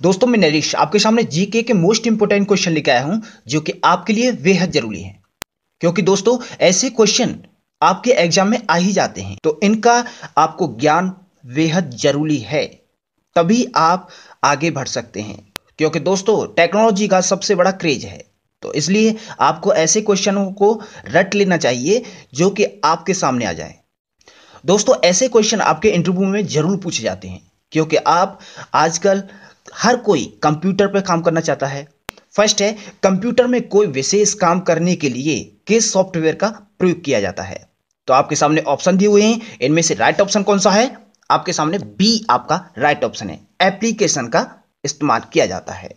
दोस्तों मैं नरेश आपके सामने जीके के मोस्ट इंपोर्टेंट क्वेश्चन लेके आया हूं जो कि आपके लिए बेहद जरूरी है। क्योंकि दोस्तों ऐसे क्वेश्चन आपके एग्जाम में आ ही जाते हैं, तो इनका आपको ज्ञान बेहद जरूरी है, तभी आप आगे बढ़ सकते हैं। क्योंकि दोस्तों टेक्नोलॉजी का सबसे बड़ा क्रेज है, तो इसलिए आपको ऐसे क्वेश्चनों को रट लेना चाहिए जो कि आपके सामने आ जाए। दोस्तों ऐसे क्वेश्चन आपके इंटरव्यू में जरूर पूछे जाते हैं, क्योंकि आप आजकल हर कोई कंप्यूटर पर काम करना चाहता है। फर्स्ट है, कंप्यूटर में कोई विशेष काम करने के लिए किस सॉफ्टवेयर का प्रयोग किया जाता है? तो आपके सामने ऑप्शन दिए हुए हैं, इनमें से राइट ऑप्शन कौन सा है? आपके सामने बी आपका राइट ऑप्शन है, एप्लीकेशन का इस्तेमाल किया जाता है।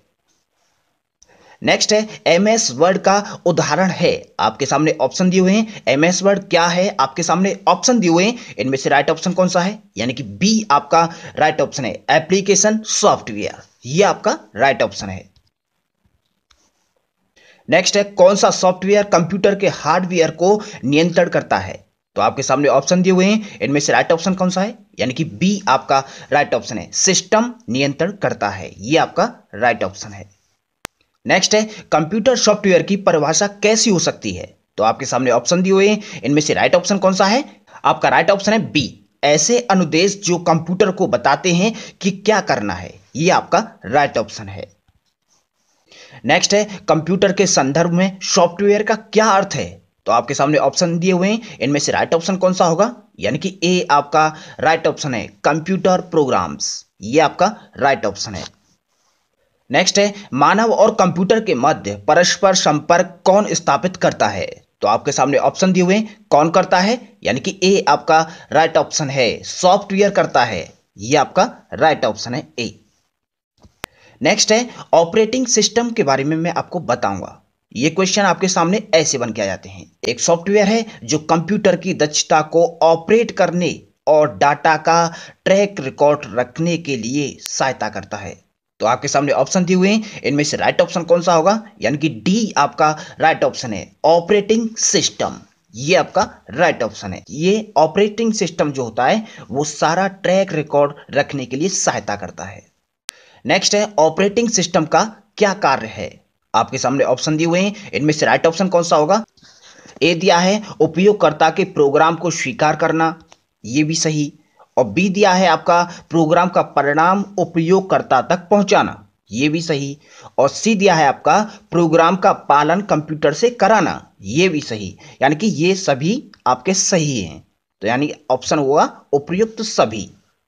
नेक्स्ट है, एमएस वर्ड का उदाहरण है। आपके सामने ऑप्शन दिए हुए हैं, एमएस वर्ड क्या है? आपके सामने ऑप्शन दिए हुए हैं, इनमें से राइट ऑप्शन कौन सा है? यानी कि बी आपका राइट ऑप्शन है, एप्लीकेशन सॉफ्टवेयर, ये आपका राइट ऑप्शन है। नेक्स्ट है, कौन सा सॉफ्टवेयर कंप्यूटर के हार्डवेयर को नियंत्रण करता है? तो आपके सामने ऑप्शन दिए हुए हैं, इनमें से राइट ऑप्शन कौन सा है? यानी कि बी आपका राइट ऑप्शन है, सिस्टम नियंत्रण करता है, ये आपका राइट ऑप्शन है। नेक्स्ट है, कंप्यूटर सॉफ्टवेयर की परिभाषा कैसी हो सकती है? तो आपके सामने ऑप्शन दिए हुए हैं, इनमें से राइट ऑप्शन कौन सा है? आपका राइट ऑप्शन है बी, ऐसे अनुदेश जो कंप्यूटर को बताते हैं कि क्या करना है, ये आपका राइट ऑप्शन है। नेक्स्ट है, कंप्यूटर के संदर्भ में सॉफ्टवेयर का क्या अर्थ है? तो आपके सामने ऑप्शन दिए हुए हैं, इनमें से राइट ऑप्शन कौन सा होगा? यानी कि ए आपका राइट ऑप्शन है, कंप्यूटर प्रोग्राम्स, ये आपका राइट ऑप्शन है। नेक्स्ट है, मानव और कंप्यूटर के मध्य परस्पर संपर्क कौन स्थापित करता है? तो आपके सामने ऑप्शन दिए हुए हैं, कौन करता है? यानी कि ए आपका राइट ऑप्शन है, सॉफ्टवेयर करता है, ये आपका राइट ऑप्शन है ए। नेक्स्ट है, ऑपरेटिंग सिस्टम के बारे में मैं आपको बताऊंगा। ये क्वेश्चन आपके सामने ऐसे बन के आ जाते हैं। एक सॉफ्टवेयर है जो कंप्यूटर की दक्षता को ऑपरेट करने और डाटा का ट्रैक रिकॉर्ड रखने के लिए सहायता करता है। तो आपके सामने ऑप्शन दिए हुए हैं, इनमें से राइट ऑप्शन कौन सा होगा? यानी कि डी आपका राइट ऑप्शन है, ऑपरेटिंग सिस्टम, ये आपका राइट ऑप्शन है। ये ऑपरेटिंग सिस्टम जो होता है वो सारा ट्रैक रिकॉर्ड रखने के लिए सहायता करता है। नेक्स्ट है, ऑपरेटिंग सिस्टम का क्या कार्य है? आपके सामने ऑप्शन दिए हुए हैं, इनमें से राइट ऑप्शन कौन सा होगा? ए दिया है, उपयोगकर्ता के प्रोग्राम को स्वीकार करना, ये भी सही। और बी दिया है आपका प्रोग्राम का परिणाम उपयोगकर्ता तक पहुंचाना, ये भी सही। और सी दिया है आपका प्रोग्राम का पालन कंप्यूटर से कराना, ये भी सही। यानी कि ये सभी आपके सही हैं, तो यानी ऑप्शन हुआ उपयुक्त सभी।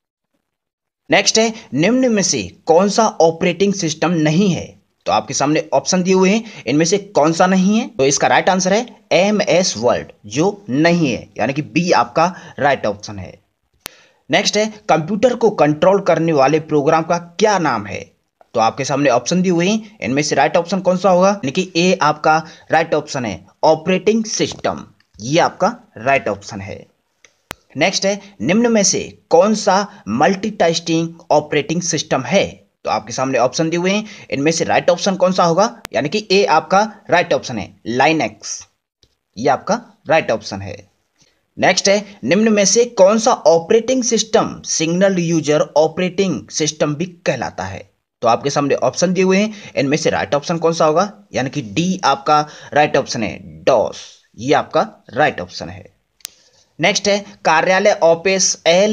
नेक्स्ट है, निम्न में से कौन सा ऑपरेटिंग सिस्टम नहीं है? तो आपके सामने ऑप्शन दिए हुए हैं, इनमें से कौन सा नहीं है? तो इसका राइट आंसर है एम एस वर्ड, जो नहीं है, यानी कि बी आपका राइट ऑप्शन है। नेक्स्ट है, कंप्यूटर को कंट्रोल करने वाले प्रोग्राम का क्या नाम है? तो आपके सामने ऑप्शन दिए हुए हैं, इनमें से राइट ऑप्शन कौन सा होगा? यानी कि ए आपका राइट ऑप्शन है, ऑपरेटिंग सिस्टम, ये आपका राइट ऑप्शन है। नेक्स्ट है, निम्न में से कौन सा मल्टीटास्किंग ऑपरेटिंग सिस्टम है? तो आपके सामने ऑप्शन दिए हुए हैं, इनमें से राइट ऑप्शन कौन सा होगा? यानी कि ए आपका राइट ऑप्शन है, लाइनेक्स, ये आपका राइट ऑप्शन है। नेक्स्ट है, निम्न में से कौन सा operating system single user operating system भी कहलाता है? तो आपके सामने ऑप्शन दिए हुए हैं, इनमें से राइट ऑप्शन कौन सा होगा? यानी कि डी आपका राइट ऑप्शन है, डॉस, ये आपका राइट ऑप्शन है। नेक्स्ट है, कार्यालय ऑफिस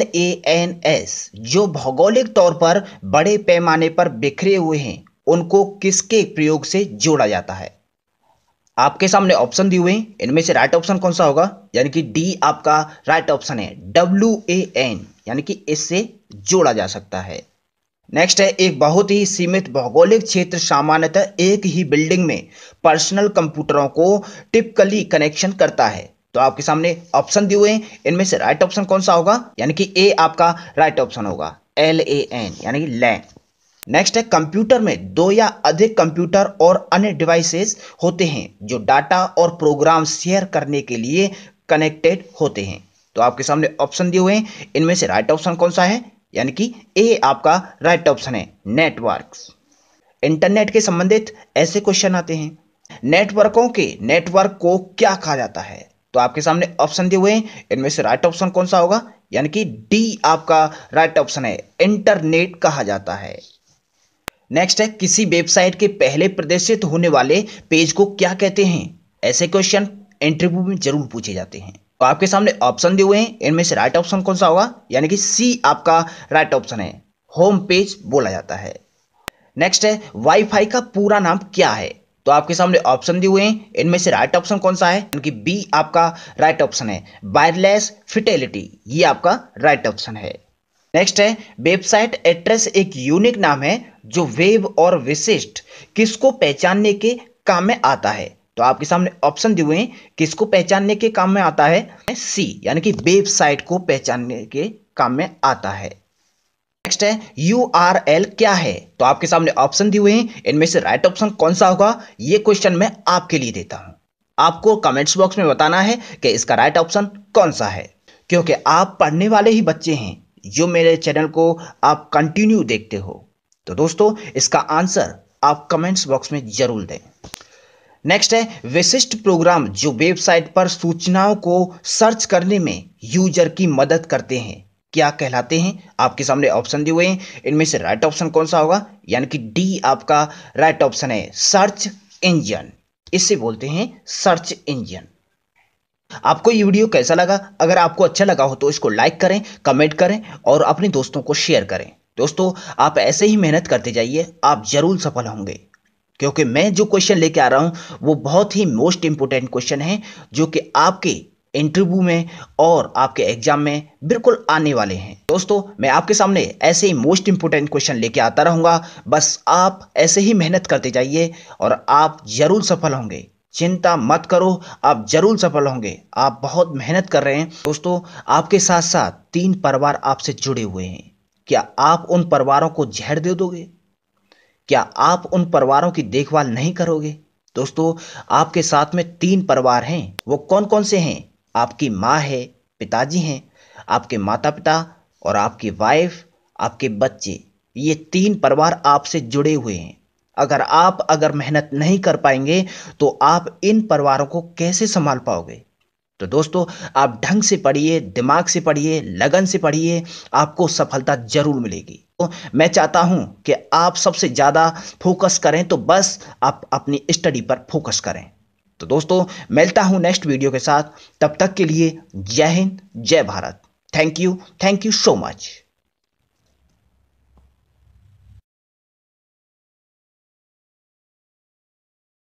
LANS जो भौगोलिक तौर पर बड़े पैमाने पर बिखरे हुए हैं, उनको किसके प्रयोग से जोड़ा जाता है? आपके सामने ऑप्शन दिए हुए हैं, इनमें से राइट ऑप्शन कौन सा होगा? यानी कि डी आपका राइट ऑप्शन है, WAN, यानी कि इससे जोड़ा जा सकता है। नेक्स्ट है, एक बहुत ही सीमित भौगोलिक क्षेत्र सामान्यतः एक ही बिल्डिंग में पर्सनल कंप्यूटरों को टिपिकली कनेक्शन करता है। तो आपके सामने ऑप्शन दिए हुए हैं, इनमें से राइट ऑप्शन कौन सा होगा? यानी कि ए आपका राइट ऑप्शन होगा, LAN, यानी कि लैन। नेक्स्ट है, कंप्यूटर में दो या अधिक कंप्यूटर और अन्य डिवाइसेस होते हैं जो डाटा और प्रोग्राम शेयर करने के लिए कनेक्टेड होते हैं। तो आपके सामने ऑप्शन दिए हुए हैं, इनमें से राइट ऑप्शन कौन सा है? यानी कि ए आपका राइट ऑप्शन है, नेटवर्क्स। इंटरनेट के संबंधित ऐसे क्वेश्चन आते हैं, नेटवर्कों के नेटवर्क को क्या कहा जाता है? तो आपके सामने ऑप्शन दिए हुए हैं, इनमें से राइट ऑप्शन कौन सा होगा? यानी कि डी आपका राइट ऑप्शन है, इंटरनेट कहा जाता है। नेक्स्ट है, किसी वेबसाइट के पहले प्रदर्शित होने वाले पेज को क्या कहते हैं? ऐसे क्वेश्चन इंटरव्यू में जरूर पूछे जाते हैं। तो आपके सामने ऑप्शन दिए हुए हैं, इनमें से राइट ऑप्शन कौन सा होगा? यानी कि सी आपका राइट ऑप्शन है, होम पेज बोला जाता है। नेक्स्ट है, वाईफाई का पूरा नाम क्या है? तो आपके सामने ऑप्शन दिए हुए हैं, इनमें से राइट ऑप्शन कौन सा है? यानी कि बी आपका राइट ऑप्शन है, वायरलेस फिडेलिटी, ये आपका राइट ऑप्शन है। नेक्स्ट है, वेबसाइट एड्रेस एक यूनिक नाम है जो वेब और विशिष्ट किसको पहचानने के काम में आता है? तो आपके सामने ऑप्शन दिए हुए हैं, किसको पहचानने के काम में आता है? सी, यानी कि वेबसाइट को पहचानने के काम में आता है। नेक्स्ट है, URL क्या है? तो आपके सामने ऑप्शन दिए हुए हैं, इनमें से राइट ऑप्शन कौन सा होगा? ये क्वेश्चन मैं आपके लिए देता हूं, आपको कमेंट्स बॉक्स में बताना है कि इसका राइट ऑप्शन कौन सा है, क्योंकि आप पढ़ने वाले ही बच्चे हैं जो मेरे चैनल को आप कंटिन्यू देखते हो। तो दोस्तों, इसका आंसर आप कमेंट्स बॉक्स में जरूर दें। नेक्स्ट है, विशिष्ट प्रोग्राम जो वेबसाइट पर सूचनाओं को सर्च करने में यूजर की मदद करते हैं क्या कहलाते हैं? आपके सामने ऑप्शन दिए हुए हैं, इनमें से राइट ऑप्शन कौन सा होगा? यानी कि डी आपका राइट ऑप्शन है, सर्च इंजन। इसे बोलते हैं सर्च इंजन। आपको ये वीडियो कैसा लगा? अगर आपको अच्छा लगा हो तो इसको लाइक करें, कमेंट करें और अपने दोस्तों को शेयर करें। दोस्तों, आप ऐसे ही मेहनत करते जाइए, आप जरूर सफल होंगे, क्योंकि मैं जो क्वेश्चन लेके आ रहा हूं वो बहुत ही मोस्ट इंपोर्टेंट क्वेश्चन है, जो कि आपके इंटरव्यू में और आपके एग्जाम में बिल्कुल आने वाले हैं। दोस्तों, मैं आपके सामने ऐसे ही मोस्ट इंपोर्टेंट क्वेश्चन लेके आता रहूंगा, बस आप ऐसे ही मेहनत करते जाइए और आप जरूर सफल होंगे। चिंता मत करो, आप जरूर सफल होंगे। आप बहुत मेहनत कर रहे हैं। दोस्तों, आपके साथ साथ 3 परिवार आपसे जुड़े हुए हैं। क्या आप उन परिवारों को जहर दे दोगे? क्या आप उन परिवारों की देखभाल नहीं करोगे? दोस्तों, आपके साथ में 3 परिवार हैं। वो कौन कौन से हैं? आपकी माँ है, पिताजी हैं, आपके माता पिता और आपकी वाइफ, आपके बच्चे। ये 3 परिवार आपसे जुड़े हुए हैं। अगर मेहनत नहीं कर पाएंगे तो आप इन परिवारों को कैसे संभाल पाओगे? तो दोस्तों, आप ढंग से पढ़िए, दिमाग से पढ़िए, लगन से पढ़िए, आपको सफलता जरूर मिलेगी। तो मैं चाहता हूं कि आप सबसे ज्यादा फोकस करें, तो बस आप अपनी स्टडी पर फोकस करें। तो दोस्तों, मिलता हूं नेक्स्ट वीडियो के साथ। तब तक के लिए जय हिंद, जय Bharat. Thank you so much.